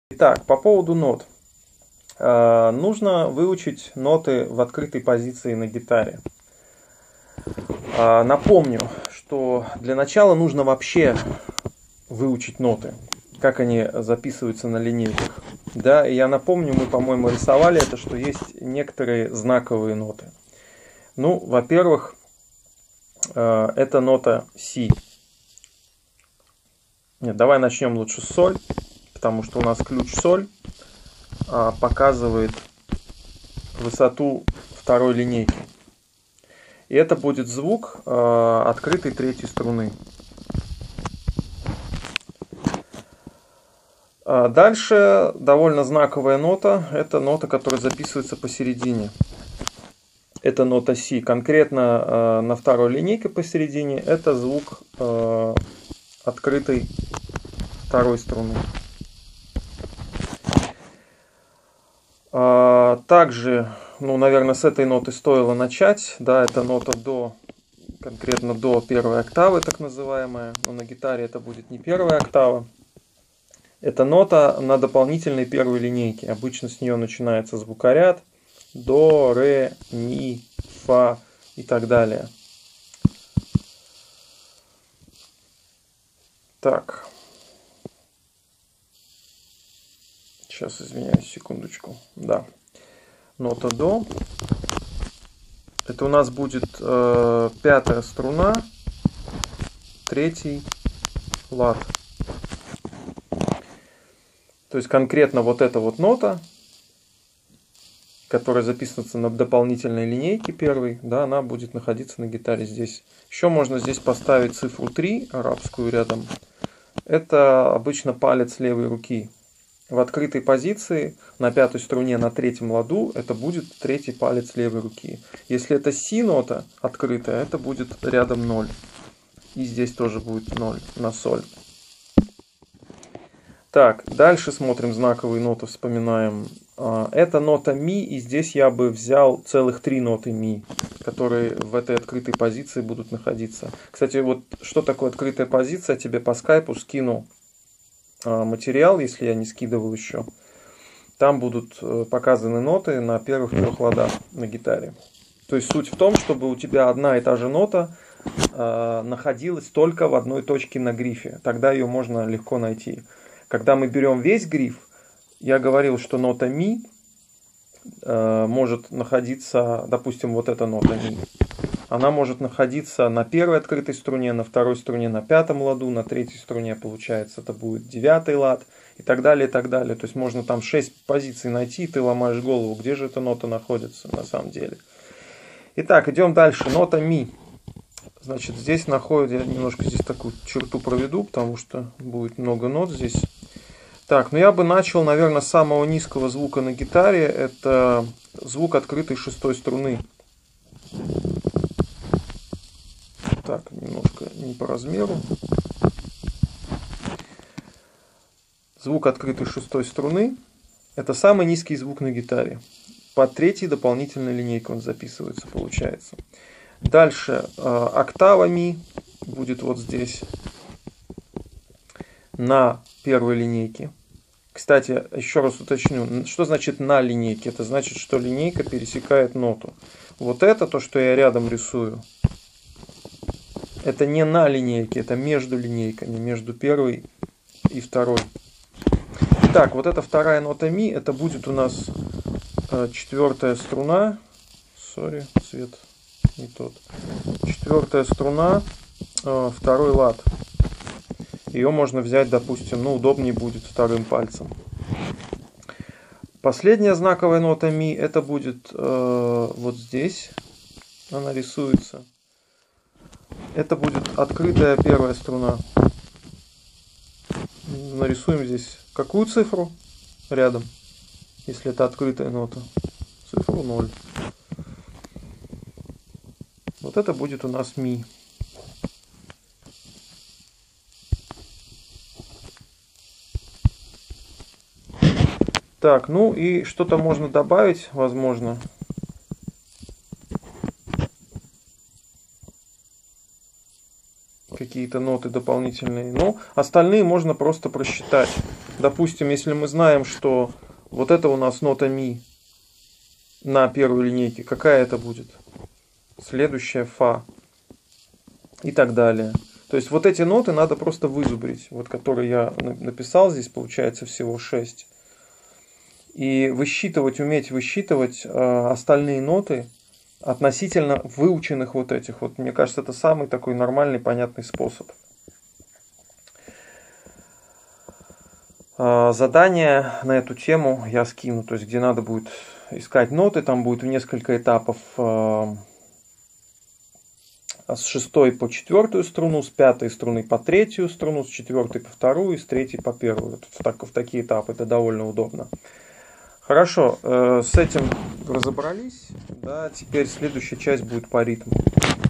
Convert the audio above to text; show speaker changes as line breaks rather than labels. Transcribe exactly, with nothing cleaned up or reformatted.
Итак, по поводу нот. Э, нужно выучить ноты в открытой позиции на гитаре. Э, напомню, что для начала нужно вообще выучить ноты, как они записываются на линейках. Да, и я напомню, мы, по-моему, рисовали это, что есть некоторые знаковые ноты. Ну, во-первых, э, это нота си. Нет, давай начнем лучше с соль, потому что у нас ключ соль а, показывает высоту второй линейки. И это будет звук а, открытой третьей струны. А дальше довольно знаковая нота. Это нота, которая записывается посередине. Это нота си. Конкретно а, на второй линейке посередине это звук а, открытой второй струны. А, также, ну, наверное, с этой ноты стоило начать. Да, это нота до, конкретно до первой октавы, так называемая. Но на гитаре это будет не первая октава. Это нота на дополнительной первой линейке. Обычно с нее начинается звукоряд. До, ре, ми, фа и так далее. Так. Сейчас, извиняюсь, секундочку. Да. Нота до. Это у нас будет э, пятая струна, третий лад. То есть конкретно вот эта вот нота, которая записывается на дополнительной линейке первой, да, она будет находиться на гитаре здесь. Еще можно здесь поставить цифру три, арабскую рядом. Это обычно палец левой руки. В открытой позиции на пятой струне на третьем ладу это будет третий палец левой руки. Если это си нота открытая, это будет рядом ноль. И здесь тоже будет ноль на соль. Так, дальше смотрим знаковые ноты, вспоминаем. Это нота ми, и здесь я бы взял целых три ноты ми, которые в этой открытой позиции будут находиться. Кстати, вот что такое открытая позиция, я тебе по скайпу скину материал, если я не скидывал еще. Там будут показаны ноты на первых трех ладах на гитаре. То есть суть в том, чтобы у тебя одна и та же нота э, находилась только в одной точке на грифе. Тогда ее можно легко найти. Когда мы берем весь гриф, я говорил, что нота ми э, может находиться, допустим, вот эта нота ми. Она может находиться на первой открытой струне, на второй струне, на пятом ладу, на третьей струне, получается, это будет девятый лад и так далее, и так далее. То есть можно там шесть позиций найти, и ты ломаешь голову, где же эта нота находится на самом деле. Итак, идем дальше. Нота ми. Значит, здесь находится, я немножко здесь такую черту проведу, потому что будет много нот здесь. Так, ну я бы начал, наверное, с самого низкого звука на гитаре. Это звук открытой шестой струны. Так, немножко не по размеру. Звук открытой шестой струны. Это самый низкий звук на гитаре. Под третьей дополнительной линейкой он записывается, получается. Дальше э, октава ми будет вот здесь. На первой линейке. Кстати, еще раз уточню, что значит на линейке? Это значит, что линейка пересекает ноту. Вот это то, что я рядом рисую. Это не на линейке, это между линейками, между первой и второй. Итак, вот эта вторая нота ми, это будет у нас э, четвертая струна. Сори, цвет не тот. Четвертая струна, э, второй лад. Ее можно взять, допустим, ну удобнее будет вторым пальцем. Последняя знаковая нота ми, это будет э, вот здесь. Она рисуется. Это будет открытая первая струна. Нарисуем здесь какую цифру рядом, если это открытая нота? Цифру ноль. Вот это будет у нас ми. Так, ну и что-то можно добавить, возможно. Какие-то ноты дополнительные. Но остальные можно просто просчитать. Допустим, если мы знаем, что вот это у нас нота ми на первой линейке, какая это будет? Следующая фа. И так далее. То есть вот эти ноты надо просто вызубрить. Вот которые я написал, здесь получается всего шесть. И высчитывать, уметь высчитывать э, остальные ноты относительно выученных вот этих. Вот, мне кажется, это самый такой нормальный, понятный способ. Э, задание на эту тему я скину, то есть где надо будет искать ноты, там будет в несколько этапов. Э, с шестой по четвертую струну, с пятой струны по третью струну, с четвертой по вторую, с третьей по первую. Вот в, так, в такие этапы, это довольно удобно. Хорошо, э, с этим разобрались. Да, теперь следующая часть будет по ритму.